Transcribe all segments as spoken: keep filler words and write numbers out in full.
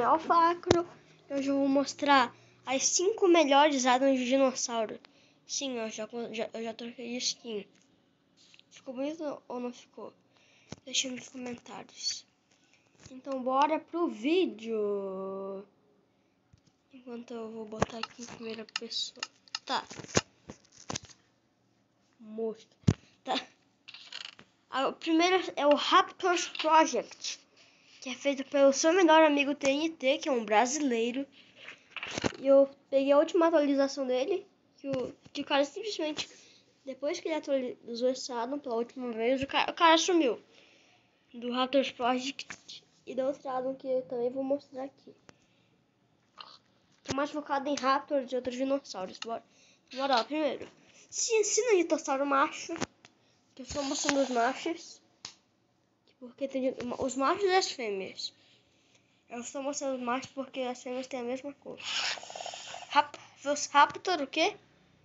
é Alfacro. Hoje eu vou mostrar as cinco melhores addons de dinossauro. Sim, eu já, já, eu já troquei de skin. Ficou bonito ou não ficou? Deixa nos comentários. Então bora pro vídeo. Enquanto eu vou botar aqui em primeira pessoa. Tá. Mostra. Tá. A primeira é o Raptors Project, que é feito pelo seu melhor amigo T N T, que é um brasileiro. E eu peguei a última atualização dele, que o, que o cara simplesmente, depois que ele atualizou esse addon pela última vez, o cara, o cara sumiu. Do Raptors Project e da outra addon que eu também vou mostrar aqui. Que é mais focado em Raptors e outros dinossauros. Bora, bora lá, primeiro. Se ensina dinossauro macho, que eu estou mostrando os machos. Porque tem os machos e as fêmeas. Eu estou mostrando os machos porque as fêmeas têm a mesma cor. Rap Raptor, o quê?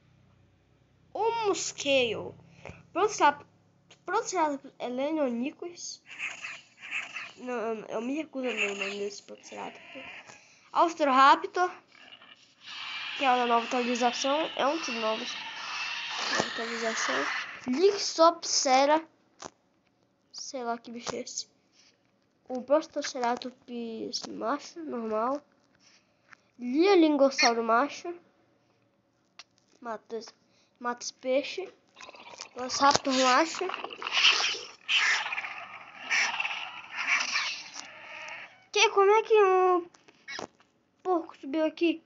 Homuscale. Proceratops eleionicus. Não, eu me recuso a ler o nome desse Proceratops. Austroraptor, que é a nova atualização. É um dos novos. Nova atualização. Lixopsera. Sei lá que bicho é esse. O Proceratops macho, normal. Liolingossauro macho. Mata, mata os peixes. Velociraptor macho. Que, como é que um porco subiu aqui?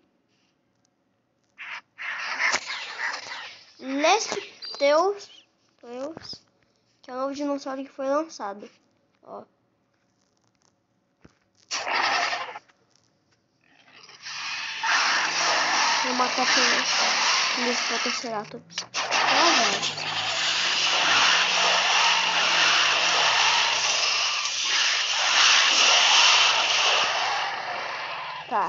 Lespteus, que é o novo dinossauro que foi lançado. Ó. Vou matar com esse Proceratops. Tá.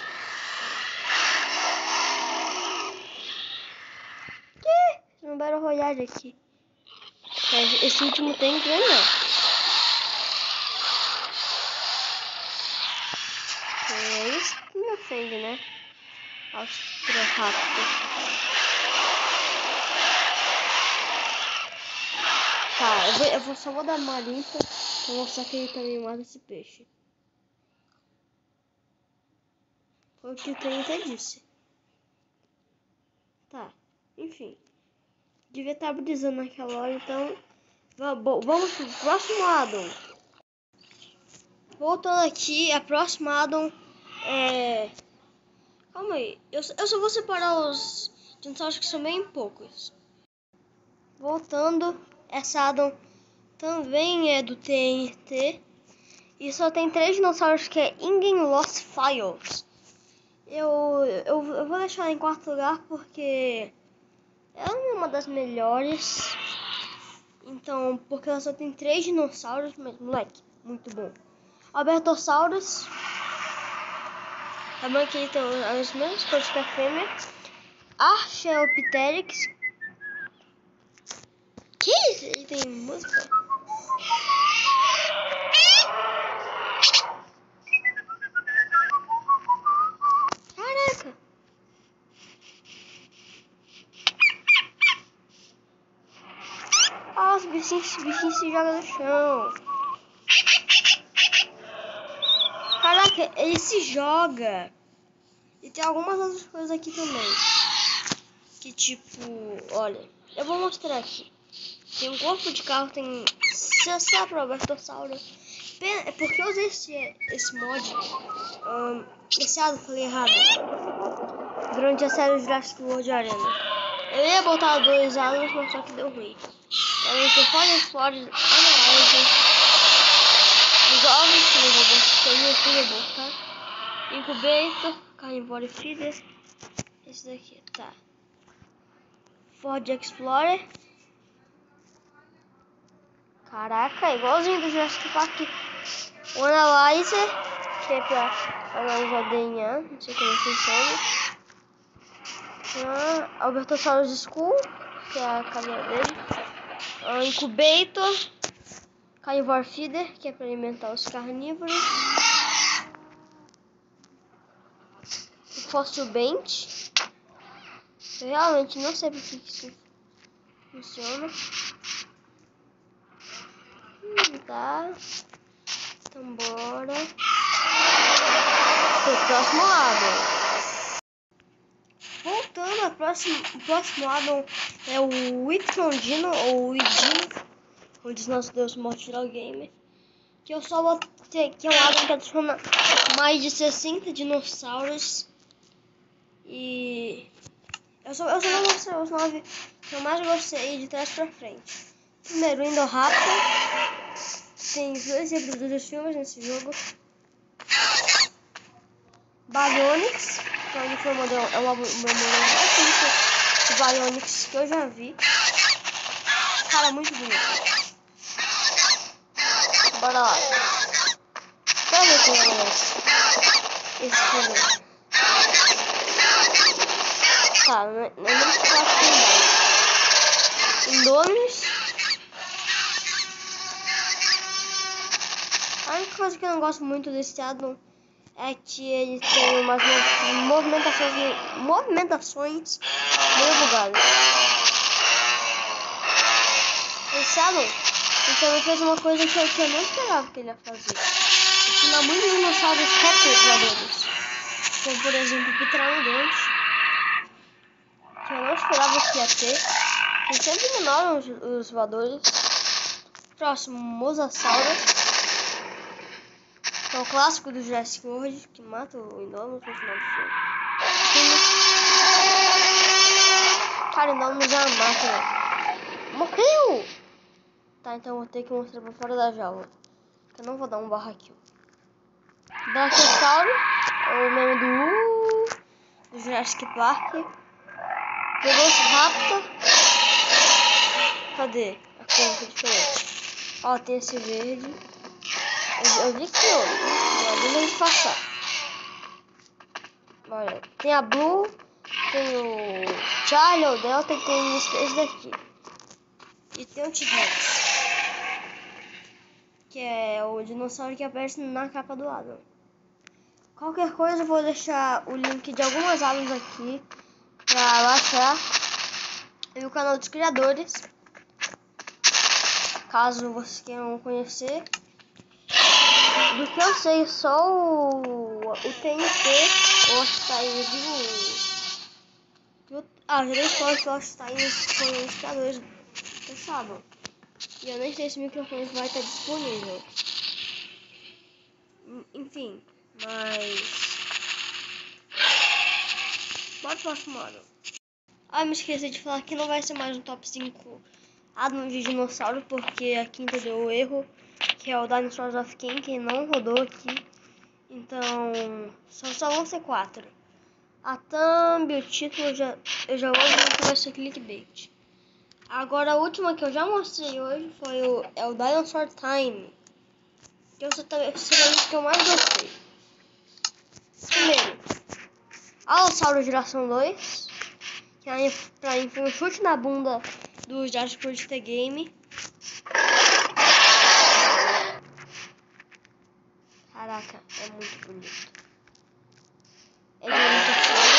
Que? Um Battle Royale aqui. Esse último tem que ganhar. É isso que me ofende, né? Austroraptor. Tá, eu vou, eu vou só vou dar uma limpa pra mostrar que ele também mata esse peixe. Foi o que o T N T disse. Tá, enfim. Devia estar brisando naquela hora, então vamos pro próximo addon. Voltando aqui, a próxima addon é... Calma aí, eu, eu só vou separar os dinossauros que são bem poucos. Voltando, essa addon também é do T N T. E só tem três dinossauros, que é Ingen Lost Files. Eu, eu, eu vou deixar ela em quarto lugar porque ela não é uma das melhores. Então, porque ela só tem três dinossauros, mas moleque, muito bom. Albertosaurus. Também que ele tem as mesmas cores que a fêmea. Archaeopteryx. Que isso? Ele tem música? Caraca! Ah, os bichinhos, os bichinhos se jogam no chão. Caraca, ele se joga. E tem algumas outras coisas aqui também. Que tipo, olha, eu vou mostrar aqui. Tem um corpo de carro, tem Albertosauro. É porque eu usei esse, esse mod. Um, esse addon, falei errado. Durante a série Jurassic World Arena. Eu ia botar dois addons, mas só que deu ruim. Também tem Ford Explorer, Analyze. Os ovos que eu vou botar, eu vou botar. Incubator, Carnivore Feeder. Esse daqui, tá. Ford Explorer. Caraca, igualzinho do Jurassic Park. O Analyzer, que é pra analisar D N A, não sei como funciona. Ah, Albertosaurus Skull, que é a cadeira dele. Ah, Incubator, Carnivore Feeder, que é para alimentar os carnívoros. Fossil Bench. Eu realmente não sei porque que isso funciona. Hum, tá. Então bora. Pro próximo lado. Voltando ao próximo, o próximo addon é o Witron Dino, ou Idino, como diz nosso Deus Mortal Gamer. Que eu só vou ter, que é um addon que adiciona mais de sessenta dinossauros. E eu só, eu só vou mostrar os nove que eu mais gostei de trás pra frente. Primeiro, o Indoraptor. Tem os dois exemplos dos filmes nesse jogo. Baryonyx, que é foi o modelo, é o modelo mais bonito de Baryonyx que eu já vi. Cara, muito bonito. Bora lá. Pra ver quem é esse. Esse filme. Tá, não é nem quatro Indominus. A única coisa que eu não gosto muito desse addon é que ele tem umas movimentações, movimentações meio bugadas. Esse addon, ele também fez uma coisa que eu, que eu não esperava que ele ia fazer. Ensinar muitos dinossauros rápidos voadores. Como por exemplo o Pteranodonte, que eu não esperava que ia ter. Tem sempre menor os, os voadores. Próximo, Mosasaurus. É o clássico do Jurassic World, que mata o Indominus no final do filme. Cara, Indominus é uma máquina. Morreu! Tá, então eu vou ter que mostrar pra fora da jaula. Eu não vou dar um barra kill. Brachiosauro, é o meme do uh, do Jurassic Park. Velociraptor. Cadê? A cor que é diferente. Ó, tem esse verde. Eu, eu vi que eu, eu vi ele passar. Olha, tem a Blue, tem o Charlie, o Delta e tem esse daqui. E tem o T-Rex, que é o dinossauro que aparece na capa do addon. Qualquer coisa eu vou deixar o link de algumas addons aqui pra baixar no canal dos criadores, caso vocês queiram conhecer. Do que eu sei, só o, o T N T, o Ostaine do... Ah, já dei spoiler que o Ostaine foi os criadores desse addon. E eu nem sei se o microfone vai estar disponível. Enfim, mas... Bora pro próximo addon. Ah, me esqueci de falar que não vai ser mais um top cinco addon de dinossauro, porque a quinta deu erro, que é o Dinosaurs of King, que não rodou aqui. Então, só, só vão ser quatro. A thumb, o título, eu já, eu já vou ver que vai ser clickbait. Agora, a última que eu já mostrei hoje foi o, é o Dinosaur Time, que eu também o que eu mais gostei. Primeiro, Alossauro Geração dois, que aí pra mim foi um chute na bunda do Jurassic World The Game. Caraca, é muito bonito. É de muito foda.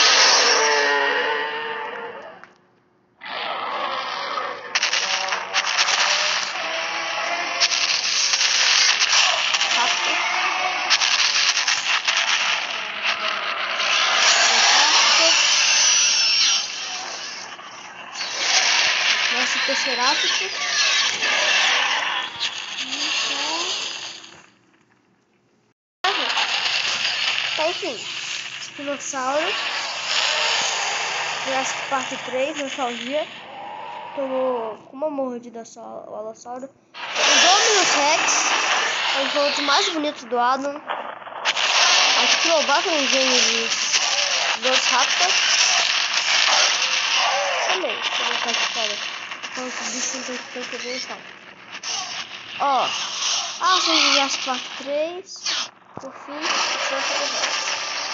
Nossa, Triceratops. Tá, enfim. Espinossauro. Jurassic Park três, nostalgia. Tomou com uma mordida só o Alossauro. O Indominus Rex. É um dos outros mais bonitos do addon. Acho que o Batman Genesis Velociraptor. Também, deixa eu botar aqui fora. Então, esse bichinho tem que ter bem. Ó, ah, vocês de Jurassic Park três. Por fim, o Rex.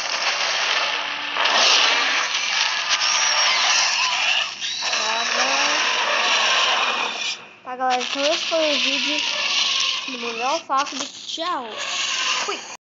Tá, galera, então esse foi o vídeo do Mundial Fácil. Tchau! Fui!